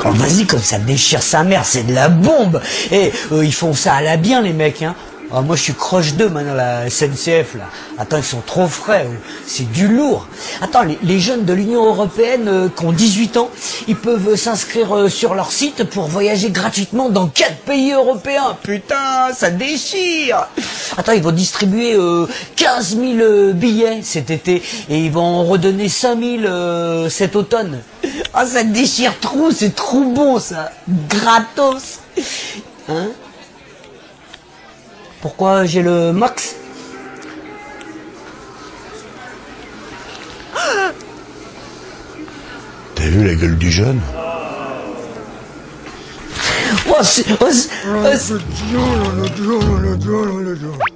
Oh, vas-y, comme ça déchire sa mère, c'est de la bombe. Et ils font ça à la bien, les mecs, hein. Ah, moi, je suis croche d'eux, maintenant, la SNCF, là. Attends, ils sont trop frais, c'est du lourd. Attends, les jeunes de l'Union Européenne qui ont 18 ans, ils peuvent s'inscrire sur leur site pour voyager gratuitement dans 4 pays européens. Putain, ça déchire. Attends, ils vont distribuer 15 000 billets cet été et ils vont en redonner 5 000 cet automne. Ah, ça déchire trop, c'est trop bon, ça. Gratos. Hein? Pourquoi j'ai le max? T'as vu la gueule du jeune? Oh,